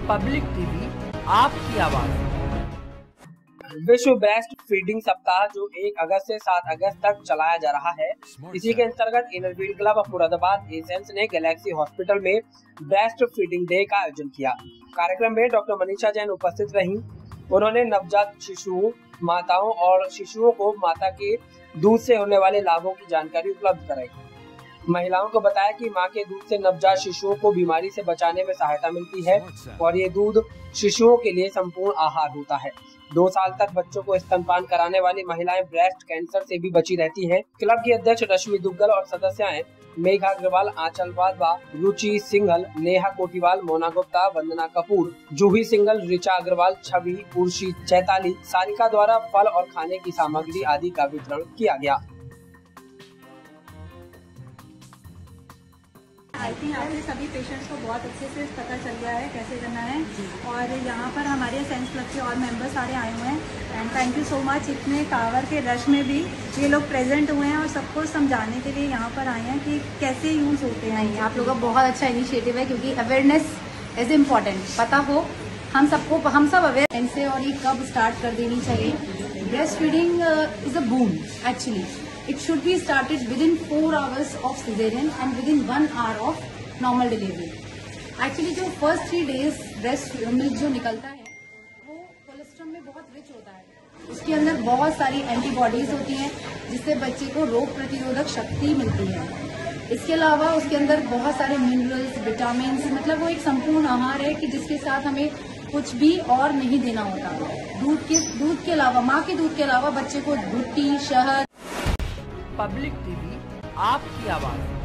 Public TV आपकी आवाज। विश्व ब्रेस्ट फीडिंग सप्ताह जो 1 अगस्त से 7 अगस्त तक चलाया जा रहा है, इसी के अंतर्गत Inner Wheel Club of Moradabad Essence ने गैलेक्सी हॉस्पिटल में ब्रेस्ट फीडिंग डे का आयोजन किया। कार्यक्रम में डॉक्टर मनीषा जैन उपस्थित रहीं। उन्होंने नवजात शिशुओं, माताओं और शिशुओं को माता के दूध से होने वाले लाभों की जानकारी उपलब्ध कराई। महिलाओं को बताया कि मां के दूध से नवजात शिशुओं को बीमारी से बचाने में सहायता मिलती है और ये दूध शिशुओं के लिए संपूर्ण आहार होता है। 2 साल तक बच्चों को स्तनपान कराने वाली महिलाएं ब्रेस्ट कैंसर से भी बची रहती हैं। क्लब की अध्यक्ष रश्मि दुग्गल और सदस्याएं मेघा अग्रवाल, आंचल वाधवा, रुचि सिंघल, नेहा कोटीवाल, मोना गुप्ता, वंदना कपूर, जूही सिंघल, ऋचा अग्रवाल, छवि, उर्शी चैताली, सारिका द्वारा फल और खाने की सामग्री आदि का वितरण किया गया। आई थिंक आपके सभी पेशेंट्स को बहुत अच्छे से पता चल गया है कैसे करना है और यहाँ पर हमारे एसेंस क्लब के और मेंबर्स सारे आए हुए हैं and thank you so much. इतने टावर के रश में भी ये लोग प्रेजेंट हुए हैं और सबको समझाने के लिए यहाँ पर आए हैं कि कैसे यूज़ होते हैं। आप लोगों का बहुत अच्छा इनिशिएटिव है क्योंकि अवेयरनेस इज इम्पॉर्टेंट। पता हो हम सब अवेयर इनसे और ये कब स्टार्ट कर देनी चाहिए। Breast feeding is a boom actually. It should be started within 4 hours of cesarean and within 1 hour of normal delivery. Actually जो first 3 days breast milk जो निकलता है वो कोलेस्ट्रॉल में बहुत रिच होता है। उसके अंदर बहुत सारी एंटीबॉडीज होती हैं जिससे बच्चे को रोग प्रतिरोधक शक्ति मिलती है। इसके अलावा उसके अंदर बहुत सारे मिनरल्स, विटामिन, मतलब वो एक संपूर्ण आहार है कि जिसके साथ हमें कुछ भी और नहीं देना होता। दूध के अलावा, माँ के दूध के अलावा बच्चे को भुट्टी, शहद। पब्लिक टीवी आपकी आवाज।